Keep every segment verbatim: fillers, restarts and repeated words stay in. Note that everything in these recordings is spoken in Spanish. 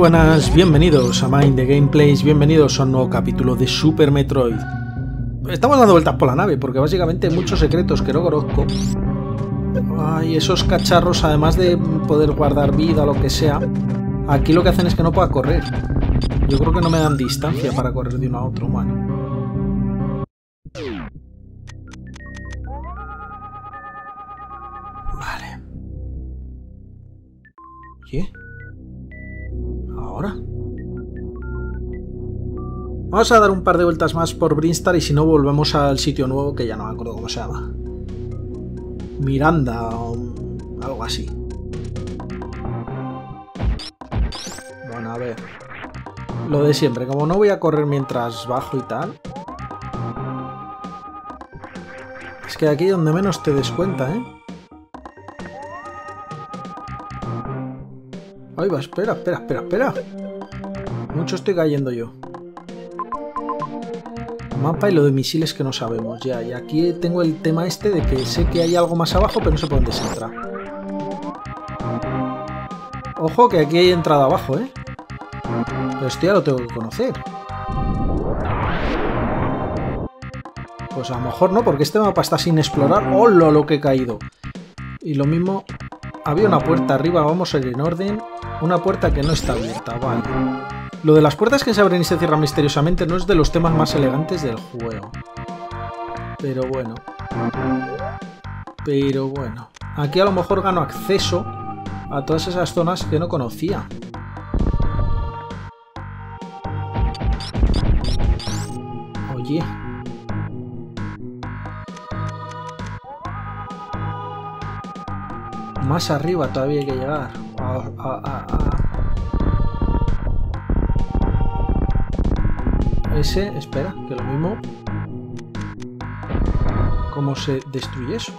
buenas, bienvenidos a Mind the Gameplays, bienvenidos a un nuevo capítulo de Super Metroid. Estamos dando vueltas por la nave porque básicamente hay muchos secretos que no conozco. Ay, esos cacharros, además de poder guardar vida o lo que sea, aquí lo que hacen es que no pueda correr. Yo creo que no me dan distancia para correr de uno a otro, bueno. Vale. ¿Qué? ¿Ahora? Vamos a dar un par de vueltas más por Brinstar y si no volvemos al sitio nuevo que ya no me acuerdo cómo se llama. Miranda o algo así. Bueno, a ver. Lo de siempre, como no voy a correr mientras bajo y tal. Es que aquí donde menos te des cuenta, ¿eh? Ahí va, espera, espera, espera, espera. Mucho estoy cayendo yo. Mapa y lo de misiles que no sabemos ya. Y aquí tengo el tema este de que sé que hay algo más abajo, pero no sé por dónde se entra. Ojo que aquí hay entrada abajo, ¿eh? Pero esto ya lo tengo que conocer. Pues a lo mejor no, porque este mapa está sin explorar. ¡Hola, lo que he caído! Y lo mismo... Había una puerta arriba, vamos a ir en orden. Una puerta que no está abierta, vale. Lo de las puertas que se abren y se cierran misteriosamente no es de los temas más elegantes del juego. Pero bueno. Pero bueno. Aquí a lo mejor gano acceso a todas esas zonas que no conocía. Oye. Más arriba todavía hay que llegar. A, a, a, a. Ese, espera, que lo mismo. ¿Cómo se destruye eso?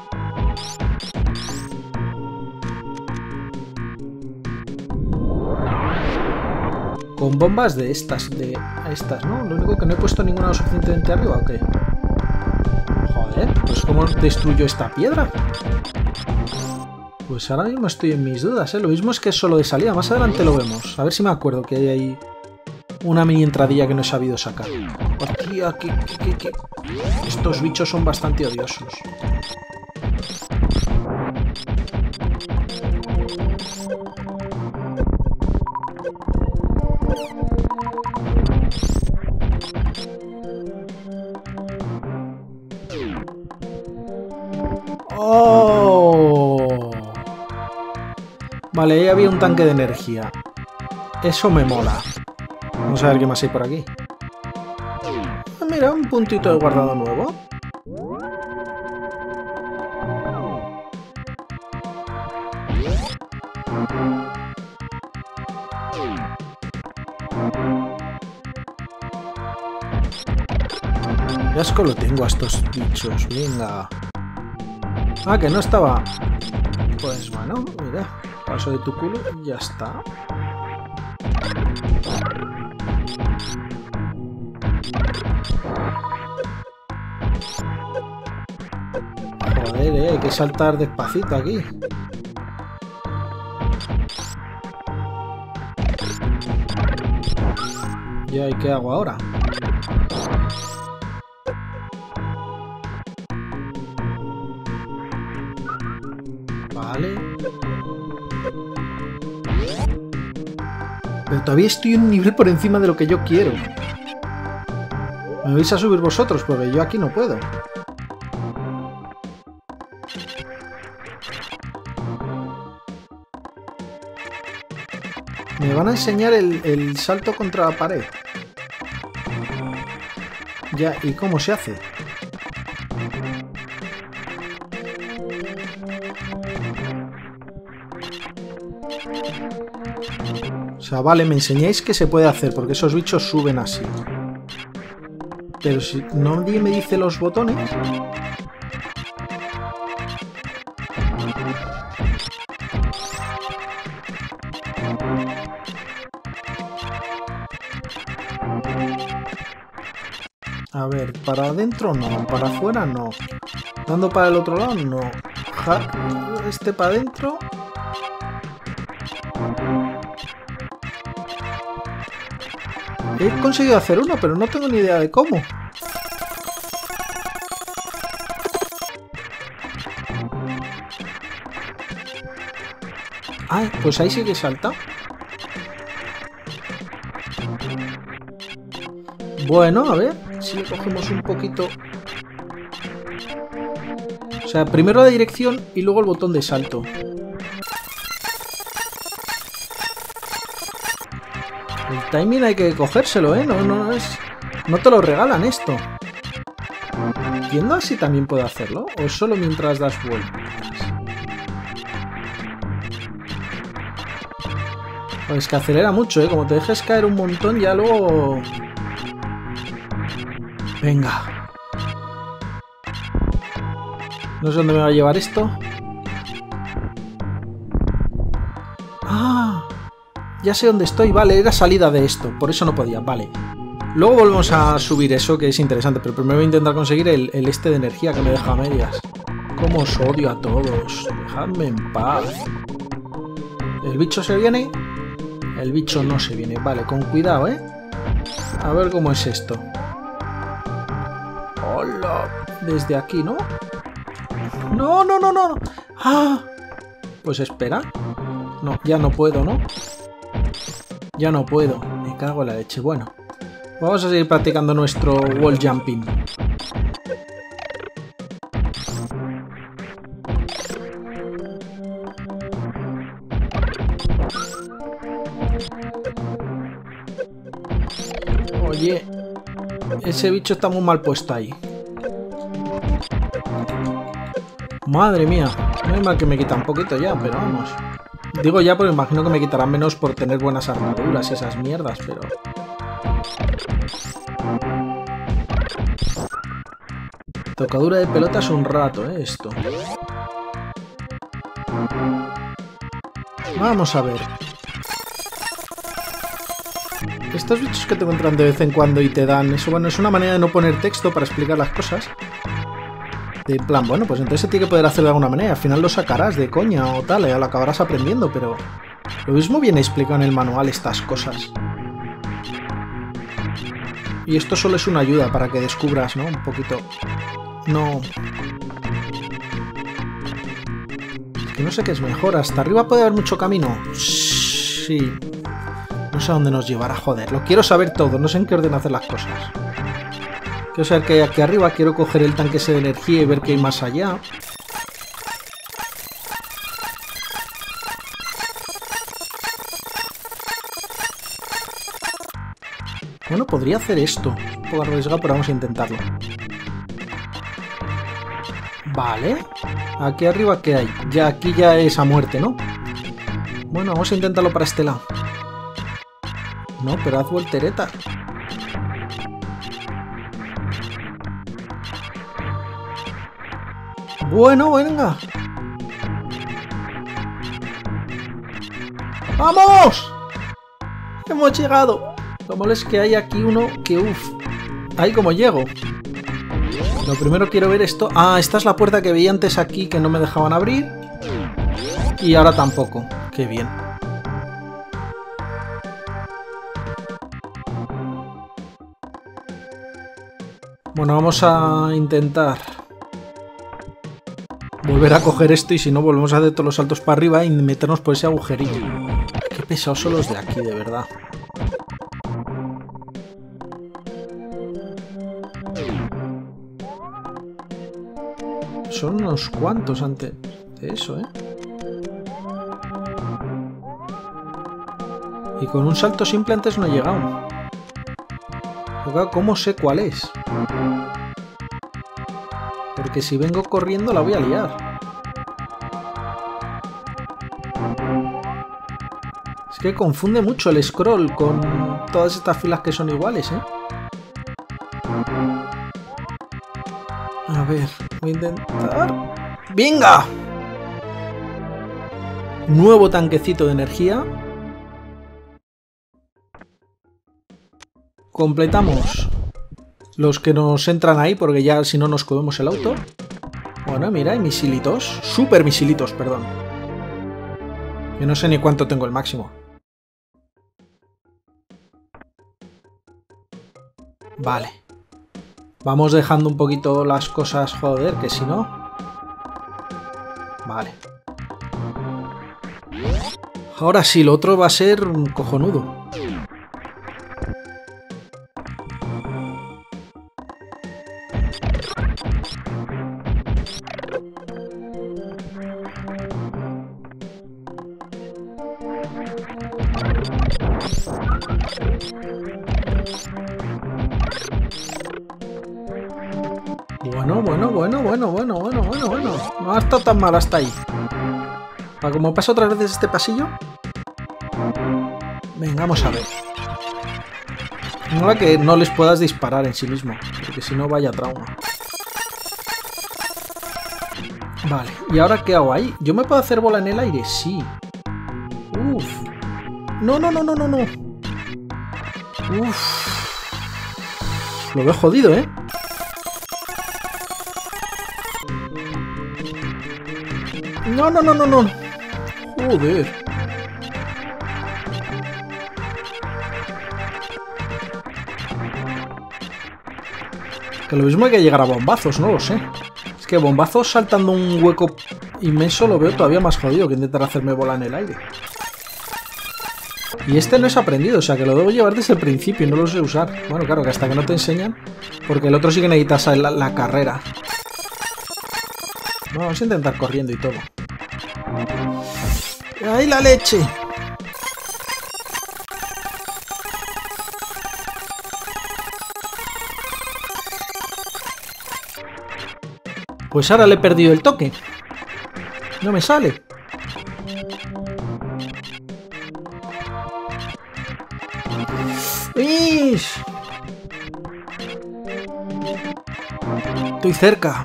Con bombas de estas, de estas, ¿no? Lo único que no he puesto ninguna lo suficientemente arriba, ¿o qué? Joder, pues ¿cómo destruyo esta piedra? Pues ahora mismo estoy en mis dudas, ¿eh? Lo mismo es que es solo de salida. Más adelante lo vemos. A ver si me acuerdo que hay ahí una mini entradilla que no he sabido sacar. Hostia, que, que, que, que... Estos bichos son bastante odiosos. ¡Oh! Vale, ahí había un tanque de energía. Eso me mola. Vamos a ver qué más hay por aquí. Ah, mira, un puntito de guardado nuevo. Qué asco lo tengo a estos bichos, venga. Ah, que no estaba. Pues bueno, mira. Paso de tu culo y ya está. Joder, eh, hay que saltar despacito aquí. ¿Y qué hago ahora? Vale. Pero todavía estoy un nivel por encima de lo que yo quiero. ¿Me vais a subir vosotros? Porque yo aquí no puedo. Me van a enseñar el, el salto contra la pared. Ya, ¿y cómo se hace? O sea, vale, me enseñáis que se puede hacer, porque esos bichos suben así. Pero si nadie me dice los botones... A ver, para adentro no, para afuera no. Dando para el otro lado no. Ja, este para adentro. He conseguido hacer uno, pero no tengo ni idea de cómo. Ah, pues ahí sí que salta. Bueno, a ver si le cogemos un poquito. O sea, primero la dirección y luego el botón de salto. El timing hay que cogérselo, ¿eh? No, no es... No te lo regalan esto. Entiendo si también puedo hacerlo. O solo mientras das vueltas. Pues que acelera mucho, ¿eh? Como te dejes caer un montón, ya luego... Venga. No sé dónde me va a llevar esto. Ah, ya sé dónde estoy. Vale, era salida de esto. Por eso no podía. Vale. Luego volvemos a subir eso, que es interesante. Pero primero voy a intentar conseguir el, el este de energía que me deja a medias. Cómo os odio a todos. Dejadme en paz. ¿El bicho se viene? El bicho no se viene. Vale, con cuidado, ¿eh? A ver cómo es esto. Hola. Desde aquí, ¿no? No, no, no, no. Ah. Pues espera. No, ya no puedo, ¿no? Ya no puedo. Me cago en la leche. Bueno. Vamos a seguir practicando nuestro wall jumping. Oye, ese bicho está muy mal puesto ahí. Madre mía, no es mal que me quita un poquito ya, pero vamos. Digo ya porque imagino que me quitarán menos por tener buenas armaduras y esas mierdas, pero... Tocadura de pelotas un rato, ¿eh? Esto. Vamos a ver. Estos bichos que te encuentran de vez en cuando y te dan... Eso, bueno, es una manera de no poner texto para explicar las cosas. De plan, bueno, pues entonces se tiene que poder hacer de alguna manera. Al final lo sacarás de coña o tal, ya lo acabarás aprendiendo, pero... Lo mismo viene explicado en el manual estas cosas. Y esto solo es una ayuda para que descubras, ¿no? Un poquito... No... Es que no sé qué es mejor. ¿Hasta arriba puede haber mucho camino? Sí... No sé a dónde nos llevará, joder. Lo quiero saber todo, no sé en qué orden hacer las cosas. Quiero saber qué hay aquí arriba, quiero coger el tanque ese de energía y ver qué hay más allá. Bueno, podría hacer esto. Un poco arriesgado, pero vamos a intentarlo. Vale. Aquí arriba, ¿qué hay? Ya, aquí ya es a muerte, ¿no? Bueno, vamos a intentarlo para este lado. No, pero haz voltereta. Bueno, venga. ¡Vamos! Hemos llegado. Lo malo es que hay aquí uno que uff. Ahí como llego. Lo primero quiero ver esto. Ah, esta es la puerta que veía antes aquí que no me dejaban abrir. Y ahora tampoco. Qué bien. Bueno, vamos a intentar volver a coger esto y si no volvemos a hacer todos los saltos para arriba y meternos por ese agujerillo. Qué pesados son los de aquí, de verdad. Son unos cuantos antes de eso, ¿eh? Y con un salto simple antes no he llegado. ¿Cómo sé cuál es? Porque si vengo corriendo la voy a liar. Es que confunde mucho el scroll con todas estas filas que son iguales, ¿eh? A ver, voy a intentar... ¡Venga! Nuevo tanquecito de energía. Completamos los que nos entran ahí, porque ya si no nos comemos el auto. Bueno, mira, hay misilitos. Super misilitos, perdón. Yo no sé ni cuánto tengo el máximo. Vale. Vamos dejando un poquito las cosas, joder, que si no... Vale. Ahora sí, lo otro va a ser cojonudo. Bueno, bueno, bueno, bueno, bueno, bueno, bueno, bueno. No ha estado tan mal hasta ahí. Para como pasa otras veces este pasillo. Venga, vamos a ver. Mola que no les puedas disparar en sí mismo, porque si no vaya trauma. Vale, ¿y ahora qué hago ahí? ¿Yo me puedo hacer bola en el aire? Sí. Uf. No, no, no, no, no, no. Uf. Lo veo jodido, ¿eh? No, no, no, no, no. Joder. Que lo mismo hay que llegar a bombazos, no lo sé. Es que bombazos saltando un hueco inmenso lo veo todavía más jodido que intentar hacerme bola en el aire. Y este no es aprendido, o sea que lo debo llevar desde el principio y no lo sé usar. Bueno, claro, que hasta que no te enseñan, porque el otro sí que necesitas la, la carrera. No, vamos a intentar corriendo y todo. ¡Ay, la leche! Pues ahora le he perdido el toque. No me sale. ¡Ish! Estoy cerca.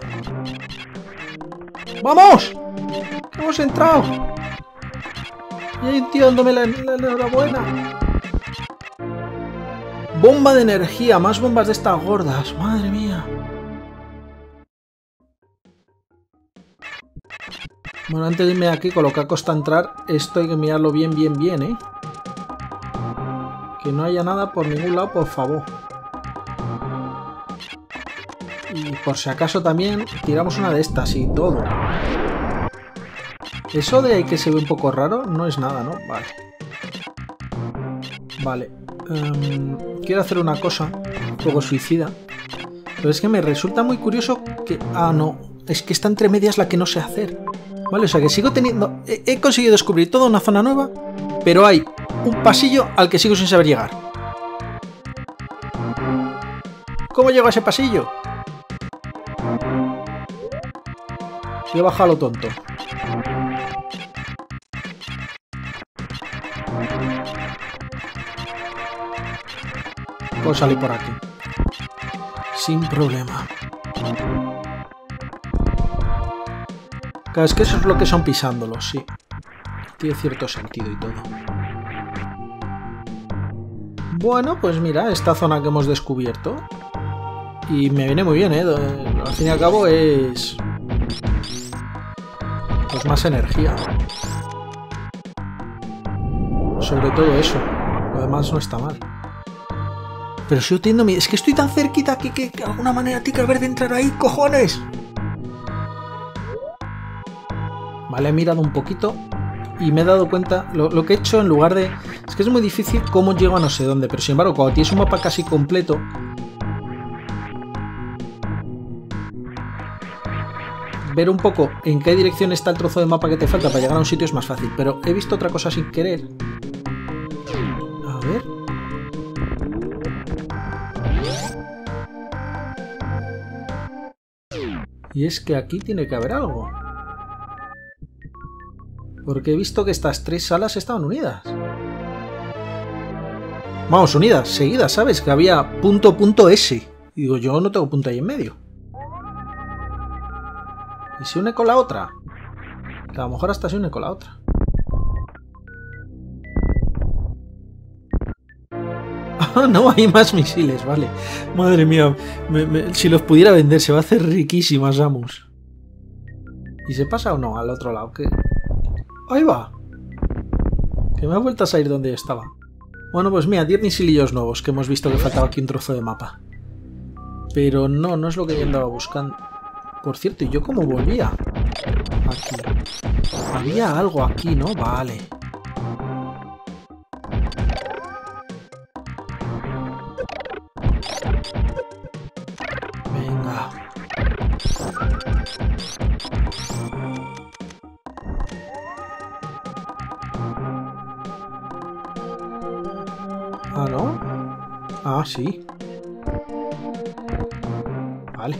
¡Vamos! ¡Hemos entrado! Y hay un tío dándome la, la, la enhorabuena. Bomba de energía. Más bombas de estas gordas. Madre mía. Bueno, antes de irme de aquí, con lo que ha costado entrar, esto hay que mirarlo bien, bien, bien, ¿eh? Que no haya nada por ningún lado, por favor. Y por si acaso también tiramos una de estas y todo. Eso de ahí que se ve un poco raro no es nada, ¿no? Vale. Vale. Um, quiero hacer una cosa un poco suicida. Pero es que me resulta muy curioso que... Ah, no. Es que está entre medias la que no sé hacer. Vale, o sea que sigo teniendo... He, he conseguido descubrir toda una zona nueva, pero hay un pasillo al que sigo sin saber llegar. ¿Cómo llego a ese pasillo? Voy a bajar lo tonto. Puedo salir por aquí. Sin problema. Claro, es que eso es lo que son pisándolos, sí. Tiene cierto sentido y todo. Bueno, pues mira, esta zona que hemos descubierto. Y me viene muy bien, ¿eh? Al fin y al cabo es... pues más energía. Sobre todo eso. Lo demás no está mal. Pero si yo tiendo... Es que estoy tan cerquita que, que, que de alguna manera tiene que haber de entrar ahí, cojones. Vale, he mirado un poquito y me he dado cuenta, lo, lo que he hecho en lugar de... Es que es muy difícil cómo llego a no sé dónde, pero sin embargo, cuando tienes un mapa casi completo, ver un poco en qué dirección está el trozo de mapa que te falta para llegar a un sitio es más fácil. Pero he visto otra cosa sin querer. A ver... Y es que aquí tiene que haber algo. Porque he visto que estas tres salas estaban unidas. Vamos, unidas, seguidas, ¿sabes? Que había punto, punto, S. Y digo, yo no tengo punto ahí en medio. ¿Y se une con la otra? Que a lo mejor hasta se une con la otra. Ah, no, hay más misiles, vale. Madre mía, me, me, si los pudiera vender se va a hacer riquísima Samus. ¿Y se pasa o no al otro lado? ¿Qué? Ahí va. Que me ha vuelto a salir donde yo estaba. Bueno, pues mira, diez misilillos nuevos que hemos visto que faltaba aquí un trozo de mapa. Pero no, no es lo que yo andaba buscando. Por cierto, ¿y yo cómo volvía? Aquí. Había algo aquí, ¿no? Vale. Venga. Ah, ¿no? Ah, sí. Vale.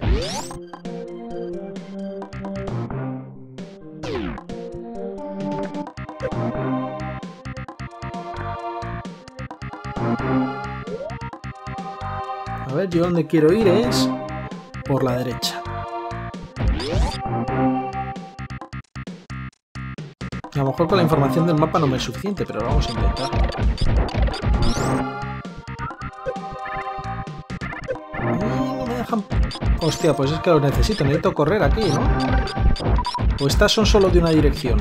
A ver, yo donde quiero ir es por la derecha. A lo mejor con la información del mapa no me es suficiente, pero lo vamos a intentar. No me dejan... Hostia, pues es que lo necesito. Necesito correr aquí, ¿no? O estas son solo de una dirección.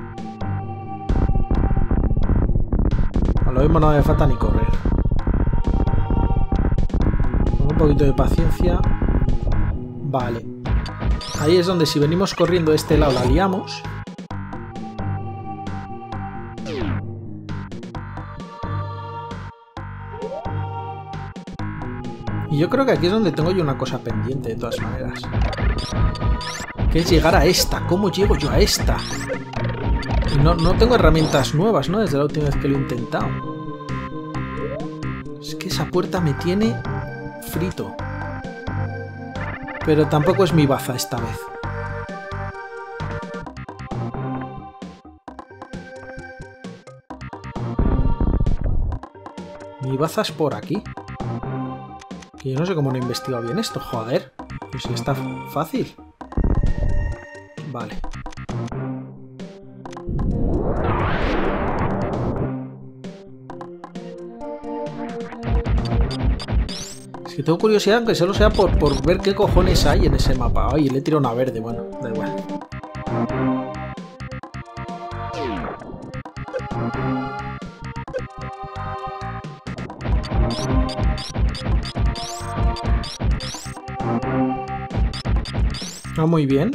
A lo mismo no me falta ni correr. Con un poquito de paciencia. Vale. Ahí es donde si venimos corriendo de este lado la liamos. Y yo creo que aquí es donde tengo yo una cosa pendiente, de todas maneras. Que es llegar a esta. ¿Cómo llego yo a esta? Y no, no tengo herramientas nuevas, ¿no? Desde la última vez que lo he intentado. Es que esa puerta me tiene frito. Pero tampoco es mi baza esta vez. Mi baza es por aquí. Que yo no sé cómo no he investigado bien esto, joder. Pues si está fácil. Vale. Es que tengo curiosidad, aunque solo sea por, por ver qué cojones hay en ese mapa. Ay, le he tirado una verde, bueno, da igual. Ah, muy bien.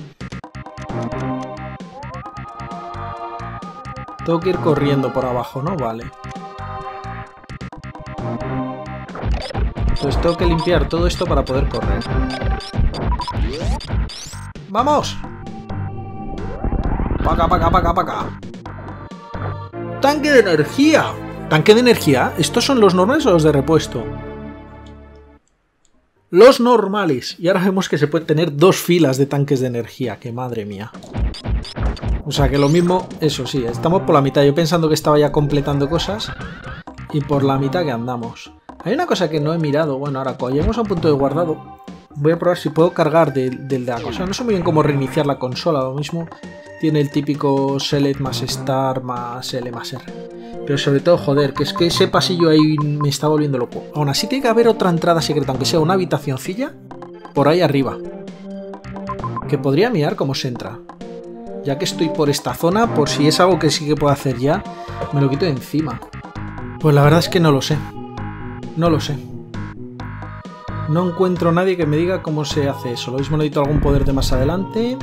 Tengo que ir corriendo por abajo, ¿no? Vale. Pues tengo que limpiar todo esto para poder correr. ¡Vamos! ¡Pa' acá, pa' acá, pa' acá, pa' acá! ¡Tanque de energía! ¿Tanque de energía? ¿Estos son los normales o los de repuesto? Los normales. Y ahora vemos que se puede tener dos filas de tanques de energía. ¡Qué madre mía! O sea que lo mismo, eso sí, estamos por la mitad. Yo pensando que estaba ya completando cosas. Y por la mitad que andamos. Hay una cosa que no he mirado. Bueno, ahora cuando lleguemos a un punto de guardado, voy a probar si puedo cargar del de, de la cosa. No sé muy bien cómo reiniciar la consola. Lo mismo tiene el típico select más start más L más R. Pero sobre todo, joder, que es que ese pasillo ahí me está volviendo loco. Aún así tiene que haber otra entrada secreta, aunque sea una habitacioncilla por ahí arriba. Que podría mirar cómo se entra. Ya que estoy por esta zona, por si es algo que sí que puedo hacer ya, me lo quito de encima. Pues la verdad es que no lo sé. No lo sé. No encuentro a nadie que me diga cómo se hace eso. Lo mismo necesito algún poder de más adelante.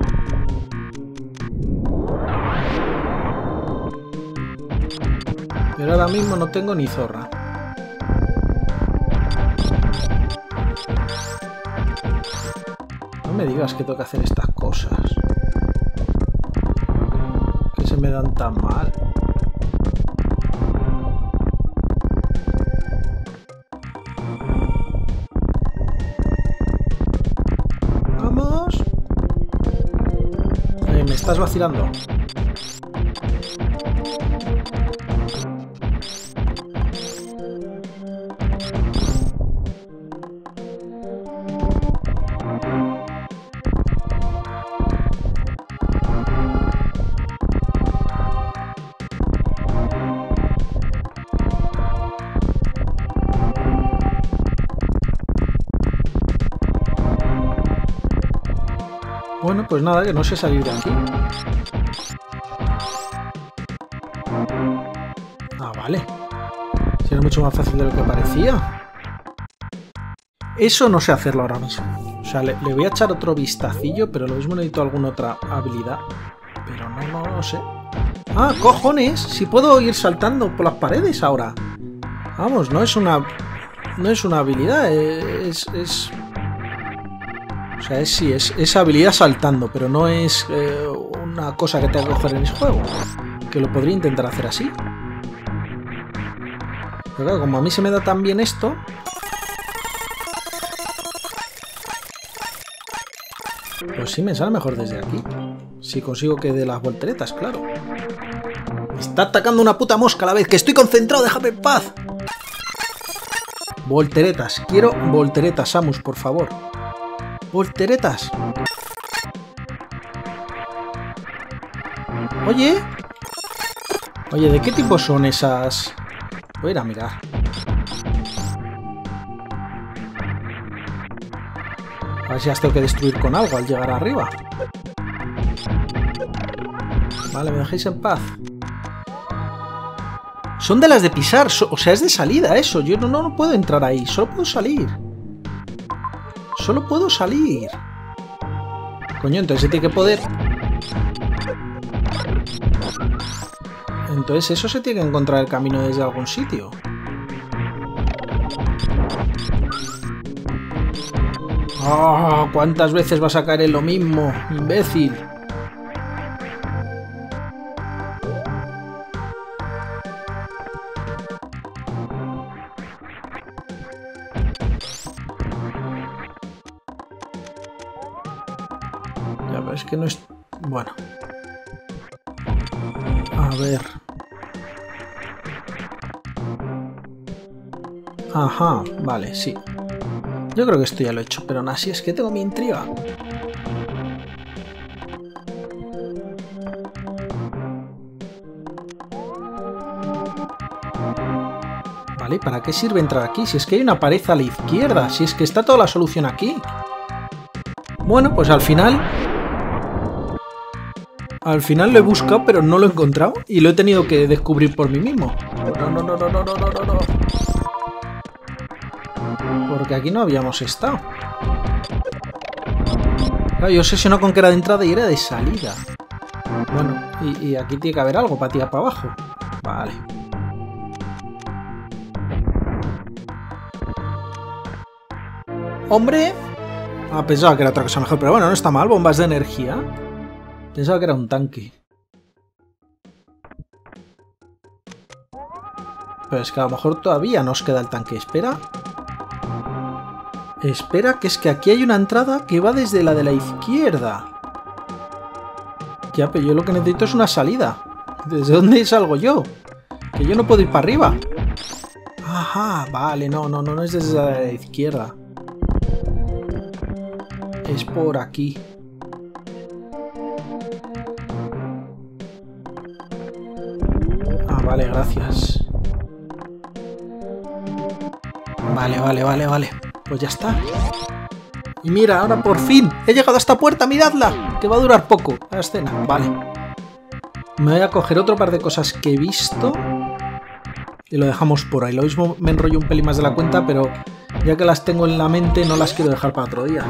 Pero ahora mismo no tengo ni zorra. No me digas que tengo que hacer estas cosas. Que se me dan tan mal. Vamos. Eh, me estás vacilando. Bueno, pues nada, que no sé salir de aquí. Ah, vale. Si era mucho más fácil de lo que parecía. Eso no sé hacerlo ahora mismo. O sea, le, le voy a echar otro vistacillo, pero lo mismo necesito alguna otra habilidad. Pero no, no, no sé. ¡Ah, cojones! Si puedo ir saltando por las paredes ahora. Vamos, no es una... No es una habilidad, es... es... O sea, es, sí, es, es habilidad saltando, pero no es eh, una cosa que tenga que coger en ese juego. Que lo podría intentar hacer así. Pero claro, como a mí se me da tan bien esto... Pues sí me sale mejor desde aquí. Si consigo que dé las volteretas, claro. Me está atacando una puta mosca a la vez. ¡Que estoy concentrado! ¡Déjame en paz! Volteretas. Quiero volteretas, Samus, por favor. Volteretas. Oye. Oye, ¿de qué tipo son esas? Voy a ir a mirar. A ver si las tengo que destruir con algo al llegar arriba. Vale, me dejéis en paz. Son de las de pisar, o sea, es de salida eso. Yo no, no, no puedo entrar ahí, solo puedo salir. Solo puedo salir. Coño, entonces se tiene que poder... Entonces eso se tiene que encontrar el camino desde algún sitio. ¡Oh! ¿Cuántas veces vas a caer en lo mismo, imbécil? Ya ves que no es... Bueno. A ver... Ajá, vale, sí. Yo creo que esto ya lo he hecho, pero aún así es que tengo mi intriga. Vale, ¿para qué sirve entrar aquí? Si es que hay una pared a la izquierda, si es que está toda la solución aquí. Bueno, pues al final... Al final lo he buscado, pero no lo he encontrado. Y lo he tenido que descubrir por mí mismo. No, no, no, no, no, no, no, no. Porque aquí no habíamos estado. Claro, yo obsesionado con que era de entrada y era de salida. Bueno, y, y aquí tiene que haber algo para tirar para abajo. Vale. ¡Hombre! Ah, pensaba que era otra cosa mejor, pero bueno, no está mal. Bombas de energía. Pensaba que era un tanque. Pero es que a lo mejor todavía nos queda el tanque. Espera. Espera, que es que aquí hay una entrada que va desde la de la izquierda. Ya, pero yo lo que necesito es una salida. ¿Desde dónde salgo yo? Que yo no puedo ir para arriba. Ajá, vale, no, no, no, no es desde la de la izquierda. Es por aquí. Ah, vale, gracias. Vale, vale, vale, vale. Pues ya está. Y mira, ahora por fin he llegado a esta puerta, miradla. Que va a durar poco la escena. Vale. Me voy a coger otro par de cosas que he visto. Y lo dejamos por ahí. Lo mismo me enrollo un pelín más de la cuenta, pero ya que las tengo en la mente no las quiero dejar para otro día.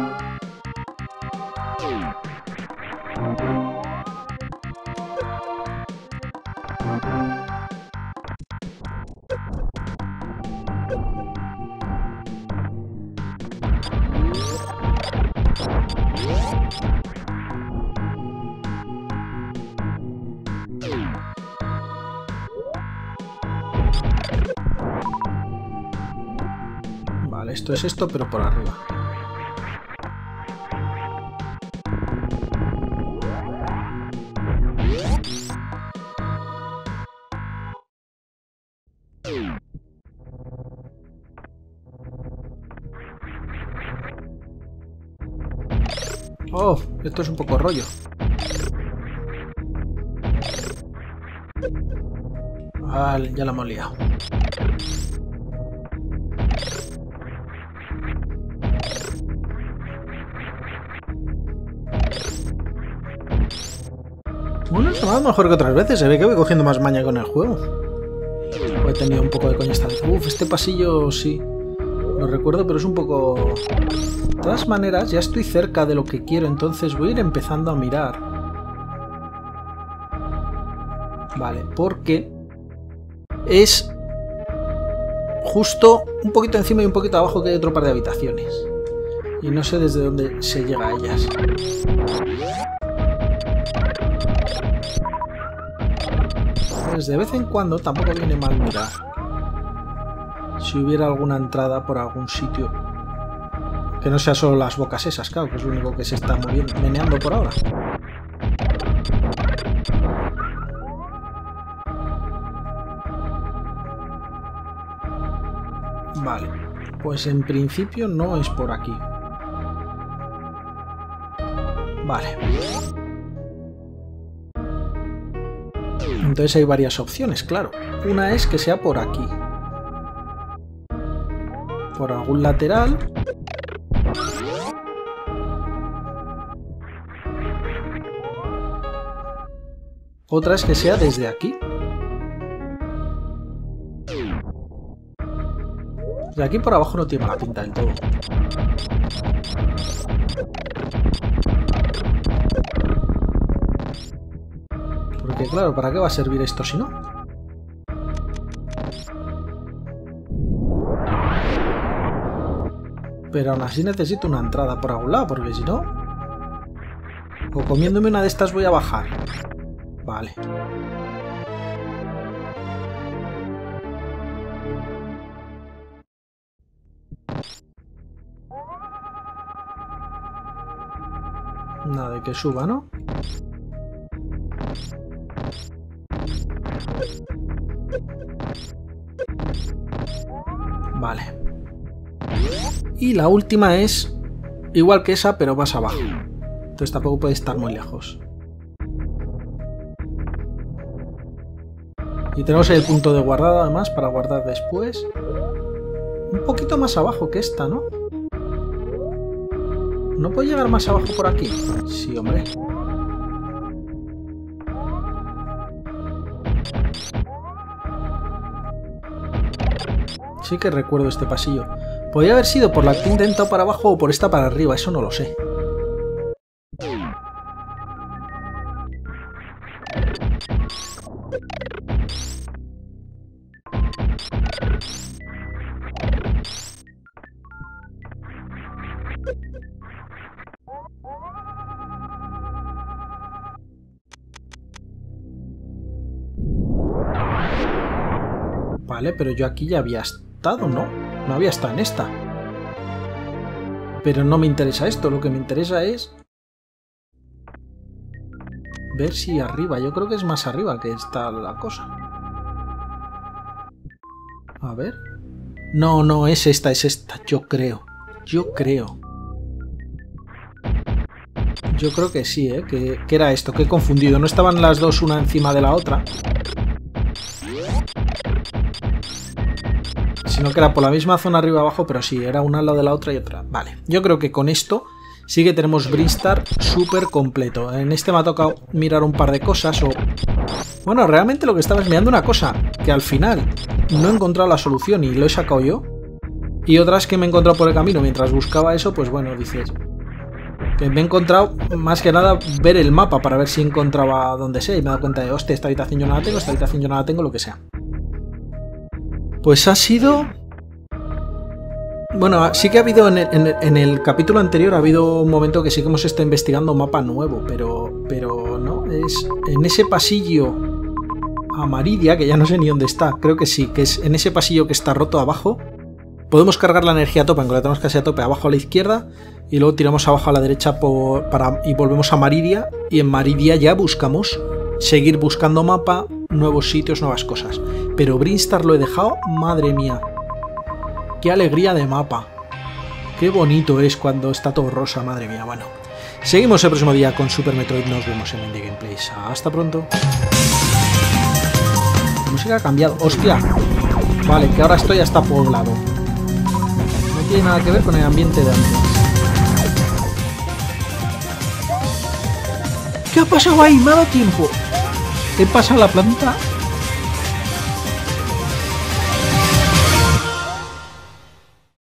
Vale, esto es esto, pero por arriba. Oh, esto es un poco rollo. Vale, ya la hemos liado. Bueno, se me ha dado mejor que otras veces. Se ve que voy cogiendo más maña con el juego. He tenido un poco de coña esta vez. Uf, este pasillo sí. Lo recuerdo, pero es un poco... De todas maneras, ya estoy cerca de lo que quiero, entonces voy a ir empezando a mirar. Vale, porque es justo un poquito encima y un poquito abajo que hay otro par de habitaciones. Y no sé desde dónde se llega a ellas. Pues de vez en cuando tampoco viene mal mirar. Si hubiera alguna entrada por algún sitio. Que no sea solo las bocas esas, claro, que es lo único que se está moviendo, meneando por ahora. Vale, pues en principio no es por aquí. Vale. Entonces hay varias opciones, claro. Una es que sea por aquí. Por algún lateral. Otra es que sea desde aquí. De aquí por abajo no tiene mala pinta del todo. Porque claro, ¿para qué va a servir esto si no? Pero aún así necesito una entrada por algún lado, porque si no... O comiéndome una de estas voy a bajar. Vale. Nada de que suba, ¿no? Vale. Y la última es igual que esa, pero más abajo. Entonces tampoco puede estar muy lejos. Y tenemos el punto de guardado además para guardar después. Un poquito más abajo que esta, ¿no? ¿No puedo llegar más abajo por aquí? Sí, hombre. Sí que recuerdo este pasillo. Podría haber sido por la que he intentado para abajo o por esta para arriba, eso no lo sé. Vale, pero yo aquí ya había estado, ¿no? No había estado en esta. Pero no me interesa esto, lo que me interesa es... ver si arriba, yo creo que es más arriba que está la cosa. A ver... No, no, es esta, es esta, yo creo. Yo creo. Yo creo que sí, ¿eh? Que, que era esto, que he confundido. No estaban las dos una encima de la otra. Sino que era por la misma zona arriba abajo, pero sí, era una al lado de la otra y otra. Vale, yo creo que con esto sí que tenemos Brinstar súper completo. En este me ha tocado mirar un par de cosas o... Bueno, realmente lo que estaba es mirando una cosa, que al final no he encontrado la solución y lo he sacado yo. Y otras que me he encontrado por el camino mientras buscaba eso, pues bueno, dices... Que me he encontrado, más que nada, ver el mapa para ver si encontraba donde sea. Y me he dado cuenta de, hostia, esta habitación yo no la tengo, esta habitación yo no la tengo, lo que sea. Pues ha sido... Bueno, sí que ha habido en el, en, el, en el capítulo anterior ha habido un momento que sí que hemos estado investigando un mapa nuevo, pero, pero no, es en ese pasillo a Maridia, que ya no sé ni dónde está, creo que sí, que es en ese pasillo que está roto abajo, podemos cargar la energía a tope, aunque la tenemos casi a tope abajo a la izquierda, y luego tiramos abajo a la derecha por, para, y volvemos a Maridia, y en Maridia ya buscamos, seguir buscando mapa, nuevos sitios, nuevas cosas. Pero Brinstar lo he dejado, madre mía. Qué alegría de mapa. Qué bonito es cuando está todo rosa, madre mía. Bueno, seguimos el próximo día con Super Metroid. Nos vemos en Indie Gameplays. Hasta pronto. La música ha cambiado. ¡Hostia! Vale, que ahora estoy hasta poblado. No tiene nada que ver con el ambiente de antes. ¿Qué ha pasado ahí? Me ha dado tiempo. He pasado la planta